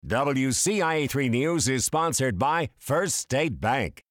WCIA 3 News is sponsored by First State Bank.